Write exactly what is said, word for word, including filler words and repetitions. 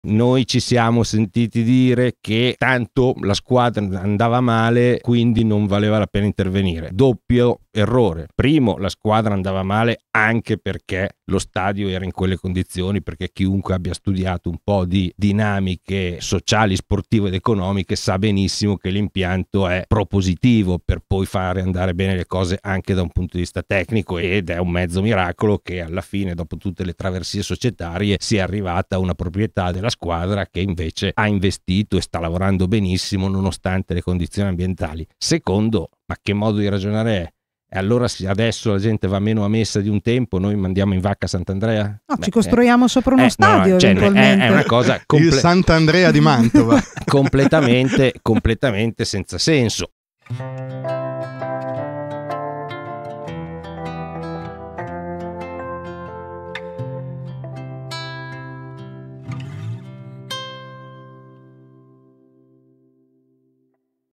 Noi ci siamo sentiti dire che tanto la squadra andava male, quindi non valeva la pena intervenire. Doppio errore. Primo, la squadra andava male anche perché lo stadio era in quelle condizioni, perché chiunque abbia studiato un po' di dinamiche sociali, sportive ed economiche sa benissimo che l'impianto è propositivo per poi fare andare bene le cose anche da un punto di vista tecnico, ed è un mezzo miracolo che alla fine, dopo tutte le traversie societarie, sia arrivata a una proprietà della squadra che invece ha investito e sta lavorando benissimo nonostante le condizioni ambientali. Secondo, ma che modo di ragionare è? E allora se adesso la gente va meno a messa di un tempo, noi mandiamo in vacca Sant'Andrea? No, Beh, ci costruiamo eh, sopra uno eh, stadio, no, cioè, eventualmente. È, è una cosa comple- il Sant'Andrea di Mantova completamente, completamente senza senso.